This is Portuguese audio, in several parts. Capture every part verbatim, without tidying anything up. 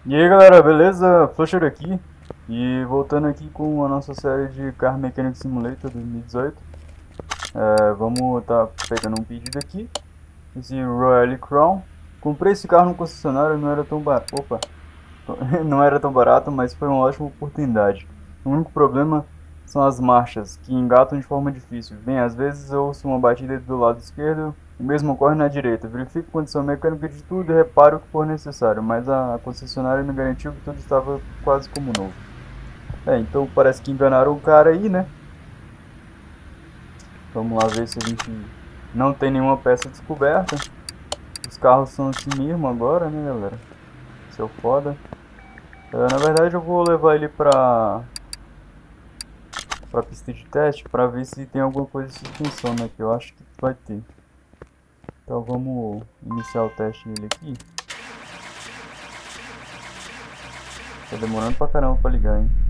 E aí galera, beleza? Flusher aqui e voltando aqui com a nossa série de Car Mechanic Simulator dois mil e dezoito. É, vamos estar tá pegando um pedido aqui, esse Royale Crown. Comprei esse carro no concessionário, não era tão barato, opa, não era tão barato, mas foi uma ótima oportunidade. O único problema são as marchas, que engatam de forma difícil. Bem, às vezes eu ouço uma batida do lado esquerdo, o mesmo ocorre na direita. Verifico a condição mecânica de tudo e reparo o que for necessário, mas a concessionária me garantiu que tudo estava quase como novo. É, então parece que enganaram o cara aí, né? Vamos lá ver se a gente não tem nenhuma peça descoberta. Os carros são assim mesmo agora, né, galera? Isso é o foda. É, na verdade eu vou levar ele pra para pista de teste para ver se tem alguma coisa de suspensão, né? Que eu acho que vai ter. Então vamos iniciar o teste nele aqui. Tá demorando pra caramba pra ligar, hein?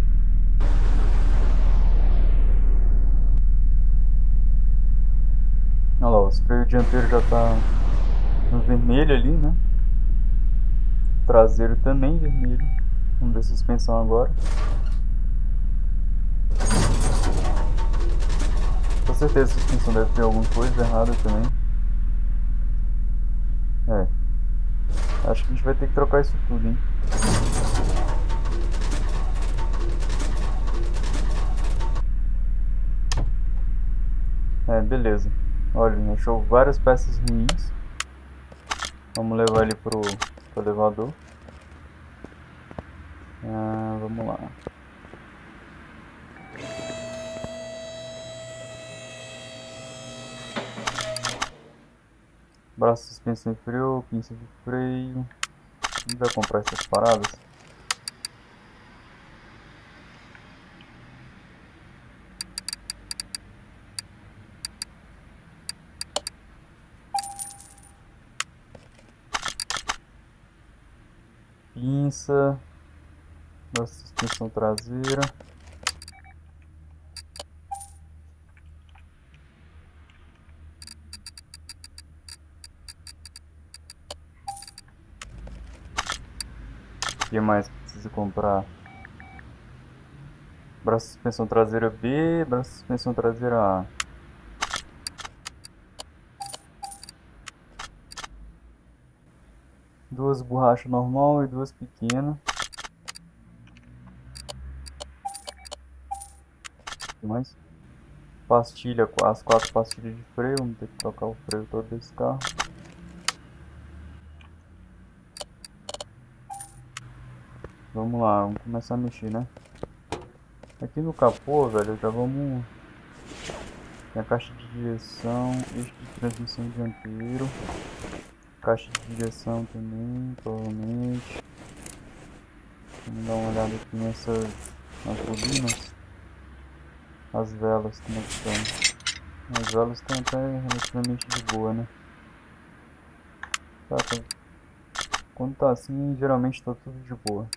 Olha lá, o freio dianteiro já tá no vermelho ali, né? O traseiro também vermelho. Vamos ver a suspensão agora. Com certeza a suspensão deve ter alguma coisa errada também. É. Acho que a gente vai ter que trocar isso tudo, hein? É, beleza. Olha, achou várias peças ruins. Vamos levar ele pro, pro elevador. Ah, vamos lá. Braço de suspensão de freio, pinça de freio. Quem vai comprar essas paradas? Pinça. Braço de suspensão traseira. O que mais precisa comprar? Braço de suspensão traseira B, braço de suspensão traseira A. Duas borrachas normal e duas pequenas. O que mais? Pastilha, as quatro pastilhas de freio. Vamos ter que trocar o freio todo desse carro. Vamos lá, vamos começar a mexer, né? Aqui no capô, velho, já vamos... Tem a caixa de direção, eixo de transmissão dianteiro. Caixa de direção também, provavelmente. Vamos dar uma olhada aqui nessas... nas bobinas. As velas, como é que estão? As velas estão até relativamente de boa, né? Tá, tá. Quando tá assim, geralmente tá tudo de boa.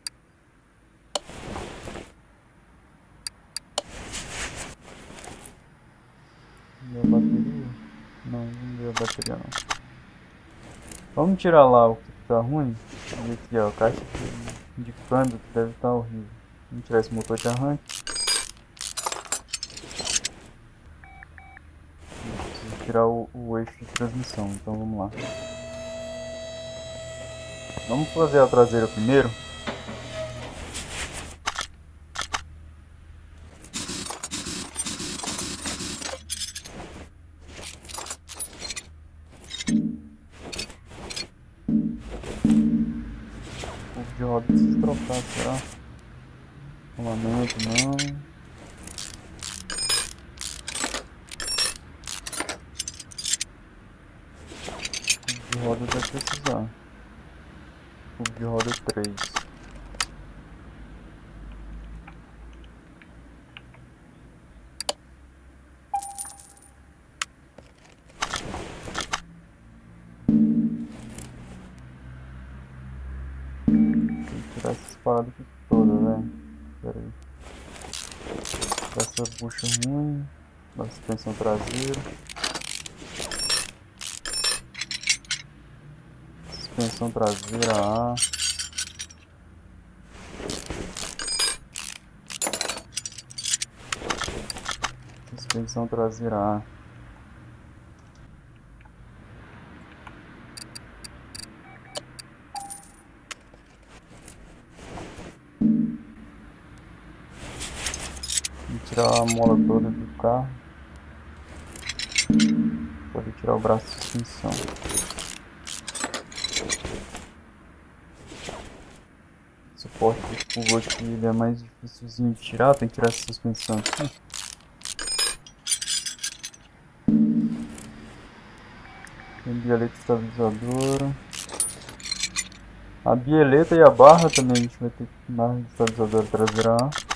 Deu a bateria? Não, não deu a bateria não. Vamos tirar lá o que tá ruim. E aqui ó, a caixa de câmbio que deve estar horrível. Vamos tirar esse motor de arranque. Preciso tirar o, o eixo de transmissão, então vamos lá. Vamos fazer a traseira primeiro. O de roda precisa trocar, será? Rolamento não. O de roda vai precisar. O de roda três. Tirar essas paradas aqui todas, velho. Pera aí. Essa bucha ruim. Da suspensão traseira. Suspensão traseira A. suspensão traseira. Vou tirar a mola toda do carro. Pode tirar o braço de suspensão. O suporte do cubo aqui ele é mais dificilzinho de tirar, tem que tirar essa suspensão aqui. Tem bieleta estabilizadora. A bieleta e a barra também a gente vai ter que dar estabilizadora traseira.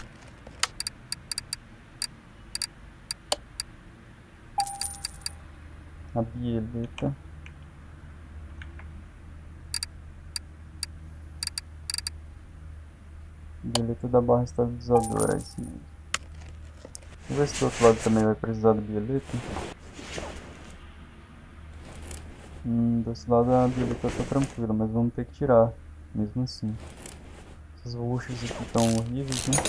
A bieleta. Bieleta da barra estabilizadora, é isso mesmo. Vamos ver se do outro lado também vai precisar da bieleta. Hum, desse lado a bieleta tá tranquila, mas vamos ter que tirar, mesmo assim. Essas buchas aqui estão horríveis, né?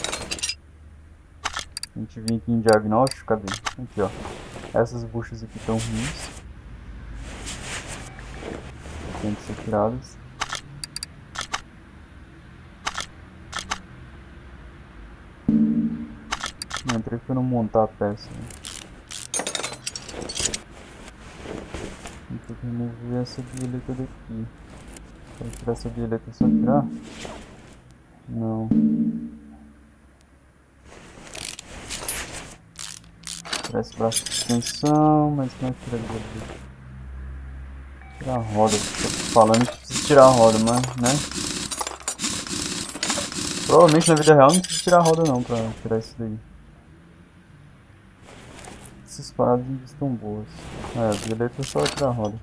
A gente vem aqui em diagnóstico, cadê? Aqui, ó. Essas buchas aqui estão ruins. Tem que ser tiradas. Não entrei pra não montar a peça, né? Vou ter que remover essa bieleta daqui. Para tirar essa bieleta é só tirar? Não. Tirar esse braço de suspensão, mas não é tirar a bieleta. Tirar a roda, tô falando que precisa tirar a roda, mas, né? Provavelmente na vida real não precisa tirar a roda não pra tirar isso daí. Essas paradas estão boas. É, a bieleta é só tirar a roda.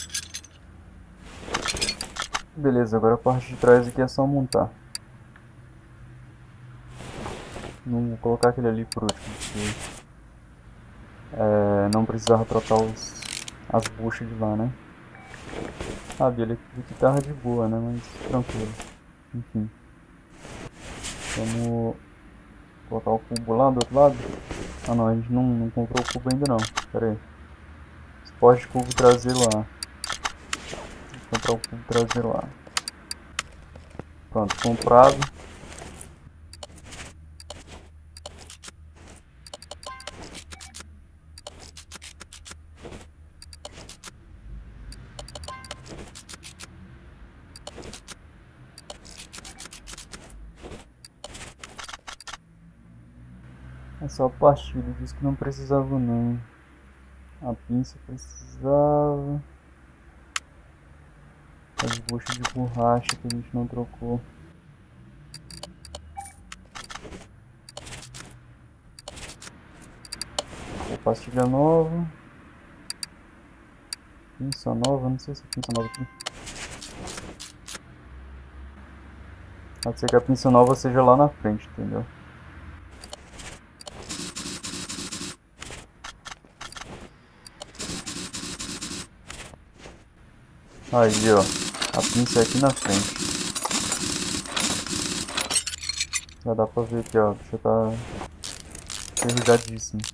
Beleza, agora a parte de trás aqui é só montar. Não vou colocar aquele ali por último, porque é, não precisava trocar os, as buchas de lá, né? A bieleta aqui tava de boa, né? Mas tranquilo. Enfim. Vamos colocar o cubo lá do outro lado. Ah não, a gente não, não comprou o cubo ainda não. Pera aí. Suporte de cubo traseiro lá. Vou comprar o cubo traseiro lá. Pronto, comprado. É só a pastilha, disse que não precisava não. A pinça precisava. As buchas de borracha que a gente não trocou. A pastilha nova. Pinça nova, não sei se é pinça nova aqui. Pode ser que a pinça nova seja lá na frente, entendeu? Aí, ó. A pinça é aqui na frente. Já dá pra ver aqui, ó. Deixa eu tá enferrujadíssimo.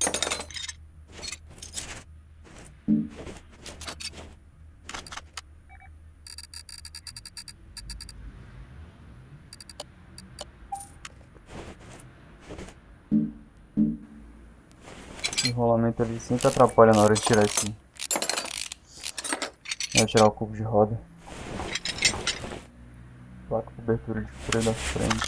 Esse enrolamento ali sempre atrapalha na hora de tirar aqui. Vou tirar o cubo de roda. Placa cobertura de freio da frente.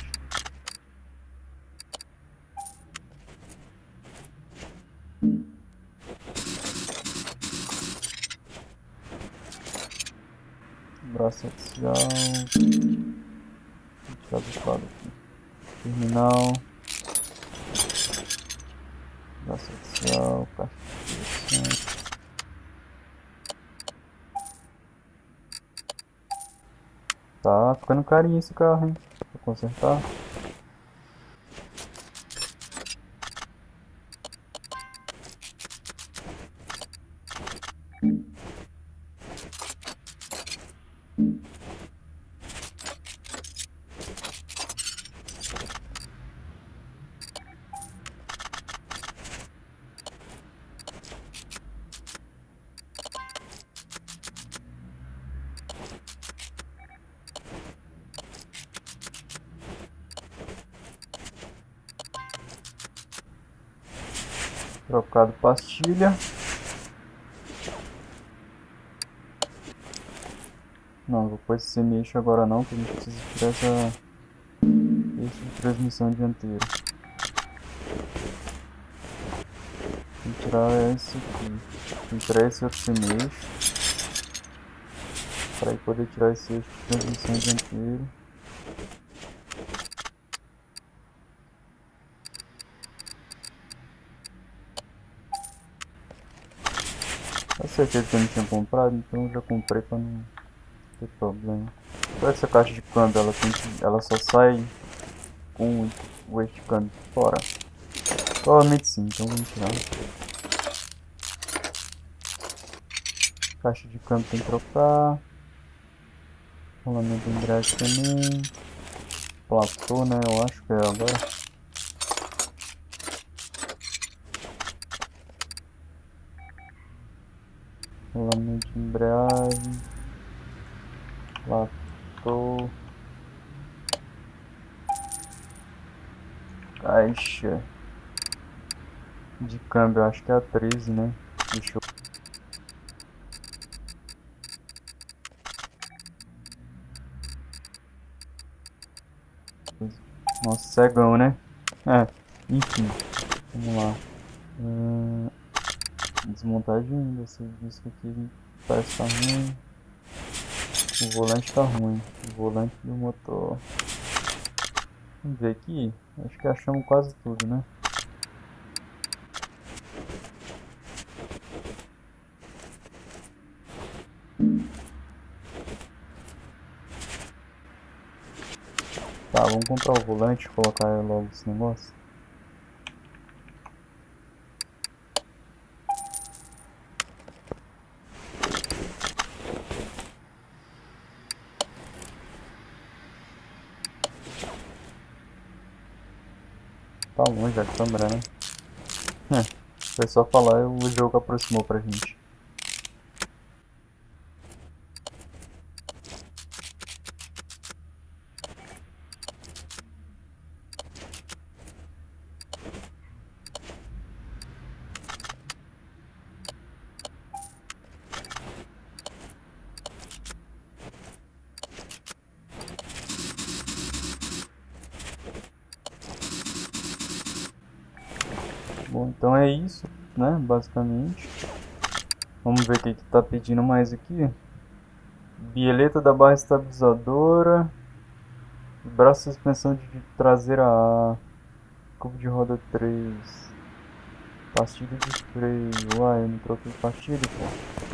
Braço axial. Vou tirar do lado aqui. Terminal. Braço axial. Caixa de direção. Tá ficando carinho esse carro, hein? Vou consertar. Trocado pastilha. Não, vou pôr esse semi-eixo agora não, que a gente precisa tirar essa eixo de transmissão dianteiro. Vou tirar esse aqui. Vou tirar esse outro semi-eixo. Para aí poder tirar esse eixo de transmissão dianteiro. Eu certeza que eu não tinha comprado, então eu já comprei para não ter problema. Só essa caixa de câmbio, ela, tem que, ela só sai com o eixo de câmbio fora. Provavelmente sim, então vamos tirar. Caixa de câmbio tem que trocar. Rolamento de embreagem também. Platô, né? Eu acho que é agora. Rolamento de embreagem. Platô. Caixa de câmbio, eu acho que é a treze, né? Deixa eu... Nossa, cegão, né? É, enfim. Vamos lá. Hum, desmontagem desse disco aqui parece que tá ruim. O volante tá ruim. O volante do motor. Vamos ver aqui. Acho que achamos quase tudo, né? Tá, vamos comprar o volante e colocar logo esse negócio. Tá longe a câmera, né? Foi só falar e o jogo aproximou pra gente. Bom, então é isso, né? Basicamente. Vamos ver o que que tá pedindo mais aqui. Bieleta da barra estabilizadora. Braço de suspensão de traseira A. Cubo de roda três. Pastilha de freio. Uai, eu não troquei pastilha, pô.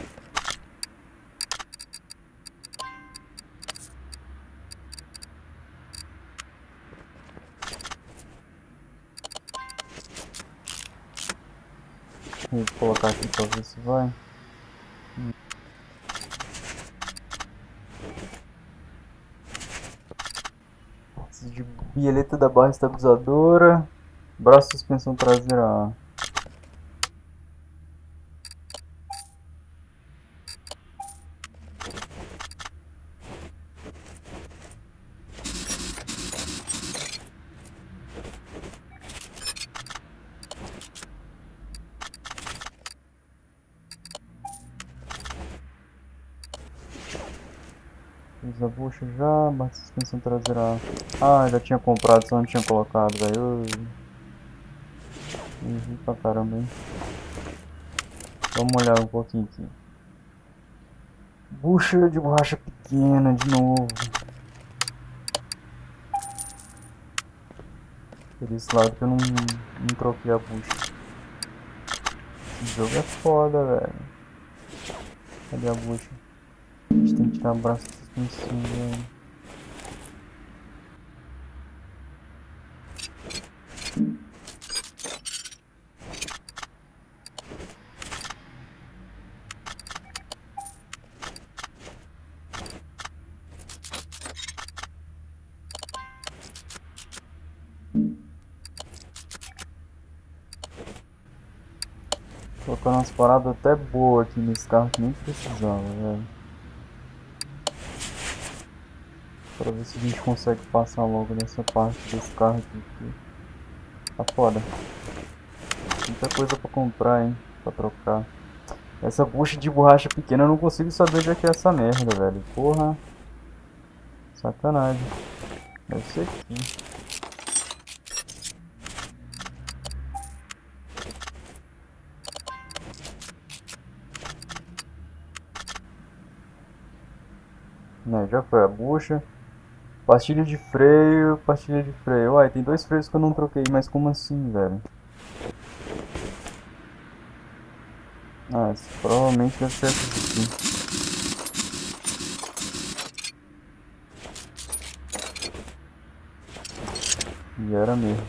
Vou colocar aqui pra ver se vai. Hum. Preciso de bieleta da barra estabilizadora. Braço de suspensão traseira A. Fiz a bucha já, barra de suspensão traseira. Ah, já tinha comprado, só não tinha colocado, velho. Errei pra caramba, hein. Vamos olhar um pouquinho aqui. Bucha de borracha pequena de novo. Por esse lado que eu não, não troquei a bucha. Esse jogo é foda, velho. Cadê a bucha? A gente tem que tirar o braço de suspensão, velho. Colocando umas paradas até boas aqui nesse carro que nem precisava, velho. Pra ver se a gente consegue passar logo nessa parte desse carro aqui. Tá foda. Muita coisa pra comprar, hein? Pra trocar. Essa bucha de borracha pequena eu não consigo saber onde é que é essa merda, velho. Porra. Sacanagem. Deve ser aqui. Não, já foi a bucha. Pastilha de freio, pastilha de freio. Uai, tem dois freios que eu não troquei, mas como assim, velho? Ah, esse provavelmente deve ser esse aqui. E era mesmo.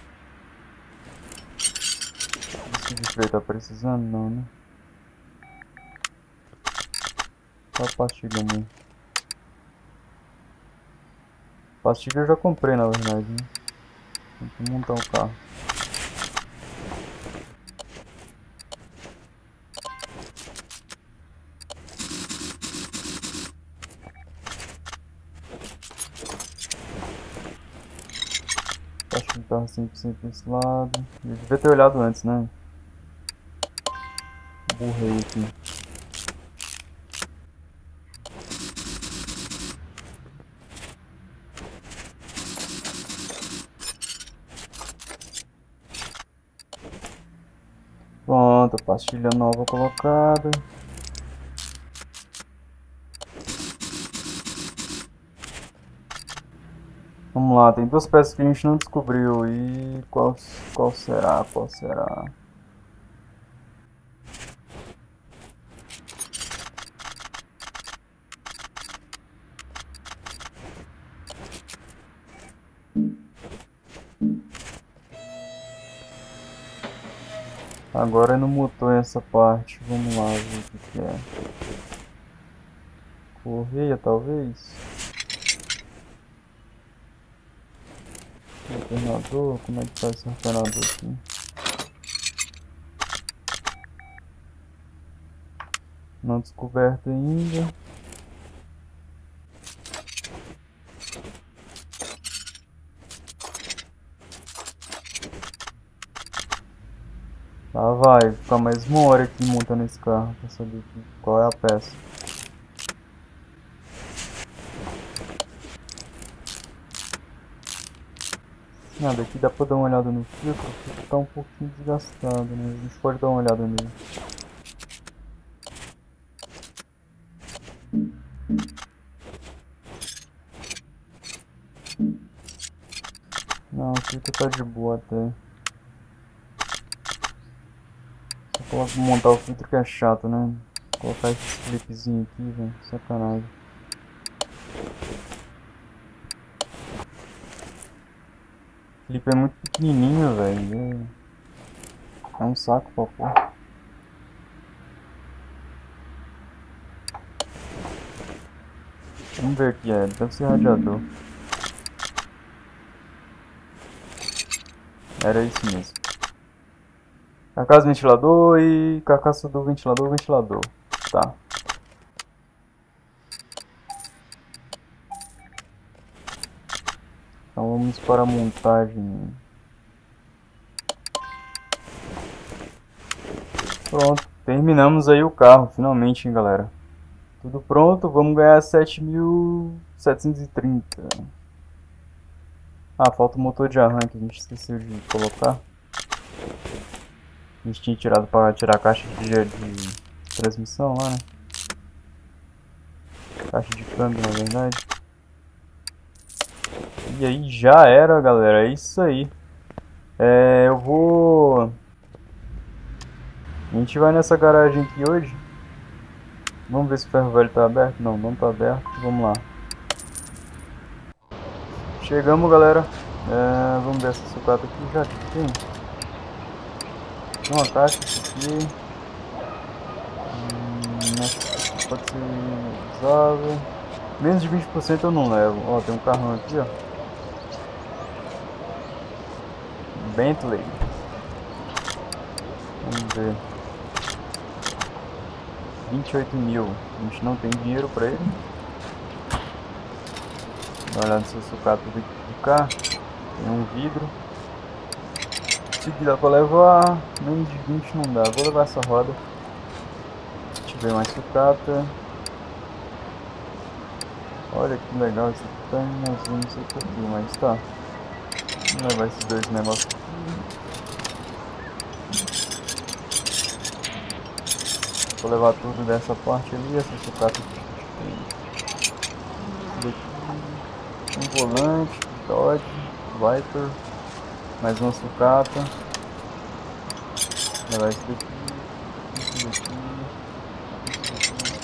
Esse de freio tá precisando? Não, né? Só a pastilha mesmo. Pastilha eu já comprei, na verdade, né? Tem que montar o carro. Acho que tava cem por cento desse lado. Eu devia ter olhado antes, né? Burrei aqui. Pronto, pastilha nova colocada. Vamos lá, tem duas peças que a gente não descobriu. E qual, qual será? Qual será? Agora não mutou essa parte. Vamos lá ver o que, que é. Correia, talvez. Alternador, como é que tá esse alternador aqui? Não descoberto ainda. Lá vai, ficar mais uma hora aqui montando esse carro pra saber qual é a peça. Nada, aqui dá pra dar uma olhada no filtro, o filtro tá um pouquinho desgastado, né? A gente pode dar uma olhada nele. Não, o filtro tá de boa até. Só montar o filtro que é chato, né? Colocar esse clipezinho aqui, velho, sacanagem. O clipe é muito pequenininho, velho. É um saco pra pôr. Vamos ver o que é, deve ser radiador. Era isso mesmo. Carcaça do ventilador e carcaça do ventilador, ventilador. Tá. Então vamos para a montagem. Pronto, terminamos aí o carro, finalmente, hein, galera. Tudo pronto, vamos ganhar sete mil setecentos e trinta. Ah, falta o motor de arranque, a gente esqueceu de colocar. A gente tinha tirado para tirar a caixa de, de transmissão lá, né? Caixa de câmbio, na verdade. E aí já era, galera, é isso aí. É, eu vou... A gente vai nessa garagem aqui hoje. Vamos ver se o ferro velho tá aberto. Não, não tá aberto. Vamos lá. Chegamos, galera. É, vamos ver essa sucata aqui. Já tem. Tem uma caixa aqui. Hum, essa pode ser usável. Menos de vinte por cento eu não levo. Ó, tem um carrão aqui, ó. Bentley. Vamos ver. vinte e oito mil. A gente não tem dinheiro pra ele. Dá uma olhada nessa sucata do cá. Tem um vidro. Isso aqui dá pra levar, menos de vinte não dá. Vou levar essa roda. Deixa eu ver mais sucata. Olha que legal, isso aqui tá em azul, não sei porquê, mas tá. Vou levar esses dois negócios aqui. Vou levar tudo dessa parte ali, essa sucata aqui. Um volante, Dodge, Viper, mais uma sucata. Vou levar isso daqui, isso daqui, isso daqui.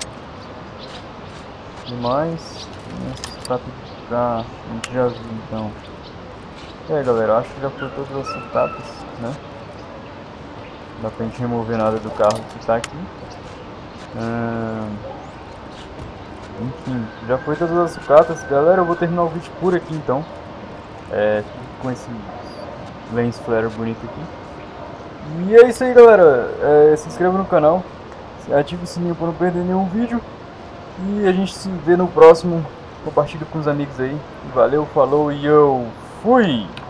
E mais, essa sucata aqui pra a gente já viu então. E aí galera, acho que já foi todas as sucatas, né? Não dá pra gente remover nada do carro que tá aqui. Hum, enfim, já foi todas as sucatas. Galera, eu vou terminar o vídeo por aqui então. É, com esse lens flare bonito aqui. E é isso aí galera, é, se inscreva no canal, ative o sininho para não perder nenhum vídeo. E a gente se vê no próximo. Compartilhe com os amigos aí. Valeu, falou e eu fui!